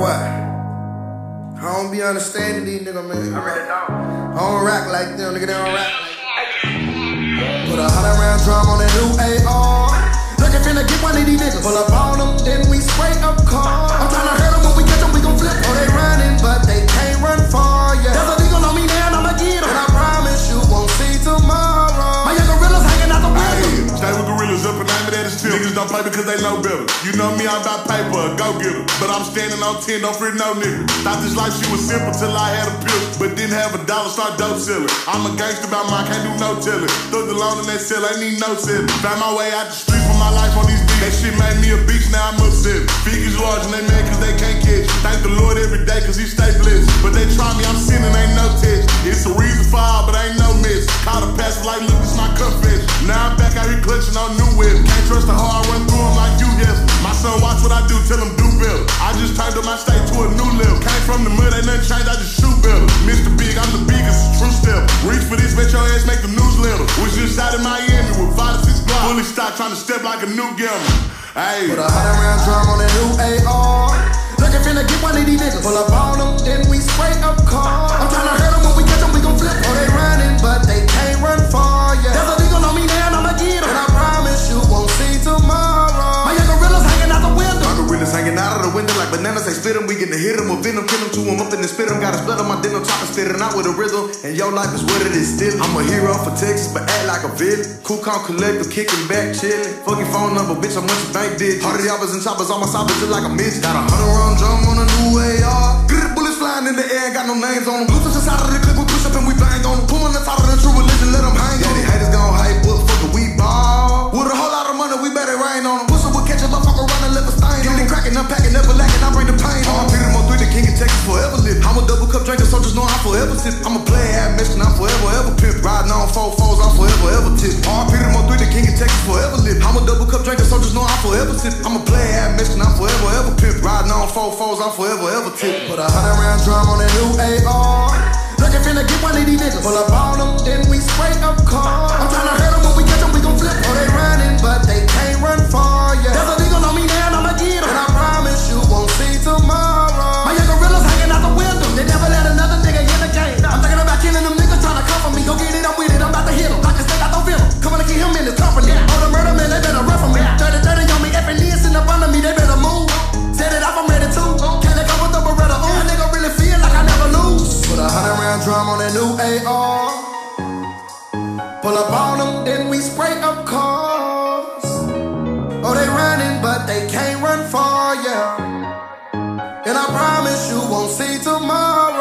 what? I don't be understanding these niggas, man. I really don't. I don't rock like them, nigga. They don't rock like them. Put a 100 round drum on that new AR. Looking finna get one of these niggas. Pull up on them, then we spray up cars. I'm tryna hurt them, when we catch them, we gon' flip. Oh, they running, but they can't run far, yeah. There's a nigga on me now, and I'ma get him. And I promise you won't see tomorrow. My young gorillas hanging out the window. Stay with gorillas up and aim it at his tip. Niggas don't play because they know better. You know me, I'm about paper, go get her. But I'm standing on 10, don't fear no nigga. Thought this life shit was simple till I had a pill, but didn't have $1, start dope selling. I'm a gangster about mine, can't do no telling. Throw the loan in that cell, ain't need no selling. Found my way out the street for my life on these beats. That shit made me a beast, now I'm upset. Figures large and they mad cause they can't catch. Thank the Lord every day cause he stay blessed. But they try me, I'm sinning, ain't no test. It's a reason for all, but ain't no mess. Call the pastor like, look, this my confession. Now I'm back out here clutching on new web. Can't trust the hard, run through them like you, yes. My son watch what I do, tell him do better. I just turned up my state to a new level. Came from the mud, ain't nothing changed, I just shoot better. Mr. Big, I'm the biggest, true step. Reach for this, bet your ass make the newsletter. Was just out in Miami with 5 to 6 blocks. Fully stocked, trying to step like a new gambler. Hey. Put a 100 round drum on that new AR. Looking finna get one of these niggas. Pull up on them, then we spray up cars. I'm tryna hurt them, when we catch them, we gon' flip. Oh, they running, but they can't run far, yeah. There's a nigga on me now, and I'ma get him. And I promise you won't see tomorrow. My young gorillas hanging out the window. My gorillas hanging out of the window like bananas. They split them, we get to hit them with venom. Kill them, chew them up, then spit them. Got a split on my denim, chopping, spitting out with a rhythm. And your life is what it is still. I'm a hero for Texas, but act like a villain. Cool, calm, collective, kicking back, chilling. Fucking phone number, bitch, how much you bank did. 100 hours and choppers on my side, just like a midget. Got a 100 round drum on a new AR. Bullets flying in the air, ain't got no names on them. Bluetooth inside of the clip, we push up and we bang on them. Pulling the top of the true religion, let them hang on. Yeah, the haters gon' hype, but fuck it, we ball. With a whole lot of money, we better rain on them. Pussy will catch a motherfucker, run and left a stain on them. Cracking, unpacking, never lacking, I bring the pain on. I'm MO3, the king of Texas, forever live. I'm a double cup drinker, so just know I'm forever sip. I'm a player, half mission, I'm forever, ever pimp. Riding on 4 foes, I'm forever, ever tip. MO3, the king of Texas, forever live. I'm a double cup drinker, so just know I'm forever sip. I'm a player, half mission, I'm forever, ever pimp. Riding on 4 foes, I'm forever, ever tip. Put a 100 round drum on that new AR. Looking finna get one of these niggas. Pull up on them, then we spray up cars. I'm tryna hurt them, when we catch them, we gon' flip. Oh, they running, but they can't run far, yeah. There's a nigga on me now, and I'ma get him. And I promise you won't see tomorrow. My young gorillas hanging out the window. They never let another nigga in the game. I'm thinking about killing them niggas tryna come for me. Go get it, I'm with it, I'm about to hit him. I can stay out the venom. Coming to keep him in his company. Oh, the murder man, they better run from me. 30-30 on me, effing this in up under me, they better move. Set it off, I'm ready too. Can't let go with the Beretta. Oh, a nigga really feel like I never lose. Put a 100 round drum on that new AR. Pull up on them, then we spray up cars. Oh, they running, but they can't run far, yeah. And I promise you won't see tomorrow.